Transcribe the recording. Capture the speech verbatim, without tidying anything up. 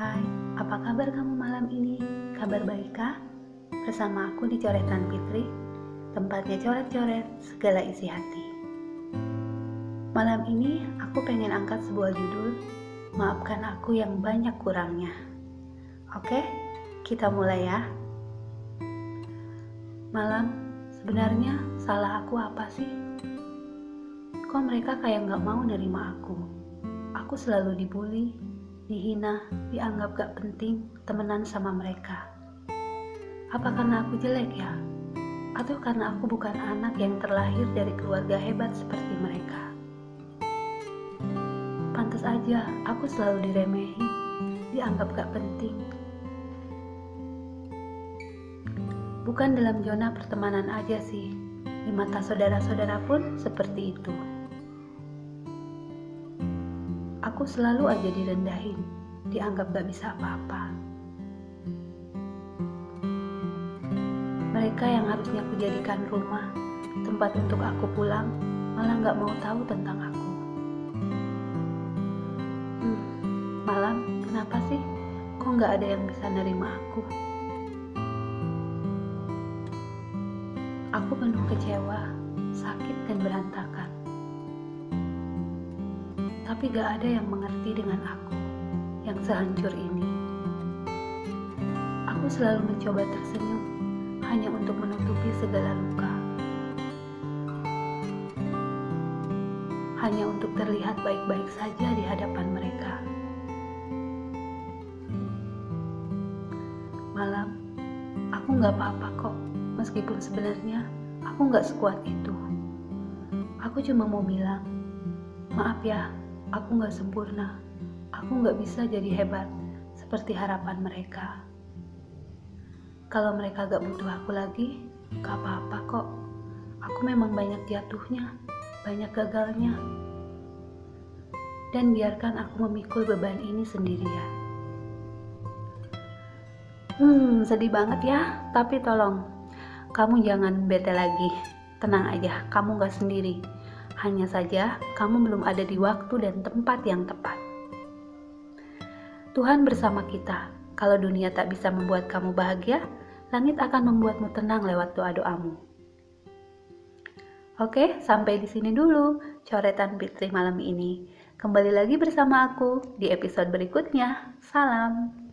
Hai, apa kabar kamu malam ini? Kabar baik kah? Bersama aku di Coretan Fitri, tempatnya coret-coret segala isi hati. Malam ini aku pengen angkat sebuah judul, Maafkan Aku Yang Banyak Kurangnya. Oke, kita mulai ya. Malam, sebenarnya salah aku apa sih? Kok mereka kayak gak mau nerima aku? Aku selalu dibully, dihina, dianggap gak penting temenan sama mereka. Apa karena aku jelek ya? Atau karena aku bukan anak yang terlahir dari keluarga hebat seperti mereka? Pantas aja aku selalu diremehin, dianggap gak penting. Bukan dalam zona pertemanan aja sih, di mata saudara-saudara pun seperti itu. Aku selalu aja direndahin, dianggap gak bisa apa-apa. Mereka yang harusnya aku jadikan rumah, tempat untuk aku pulang, malah gak mau tahu tentang aku. Hmm, malam, kenapa sih? Kok gak ada yang bisa nerima aku? Aku penuh kecewa, sakit dan berantakan. Tapi gak ada yang mengerti dengan aku, yang sehancur ini. Aku selalu mencoba tersenyum, hanya untuk menutupi segala luka. Hanya untuk terlihat baik-baik saja di hadapan mereka. Malam, aku gak apa-apa kok, meskipun sebenarnya aku gak sekuat itu. Aku cuma mau bilang, maaf ya, aku gak sempurna. Aku gak bisa jadi hebat seperti harapan mereka. Kalau mereka gak butuh aku lagi, gak apa-apa kok. Aku memang banyak jatuhnya, banyak gagalnya. Dan biarkan aku memikul beban ini sendirian. Hmm, sedih banget ya. Tapi tolong, kamu jangan bete lagi. Tenang aja, kamu gak sendiri. Hanya saja kamu belum ada di waktu dan tempat yang tepat. Tuhan bersama kita. Kalau dunia tak bisa membuat kamu bahagia, langit akan membuatmu tenang lewat doa-doamu. Oke, sampai di sini dulu coretan Fitri malam ini. Kembali lagi bersama aku di episode berikutnya. Salam.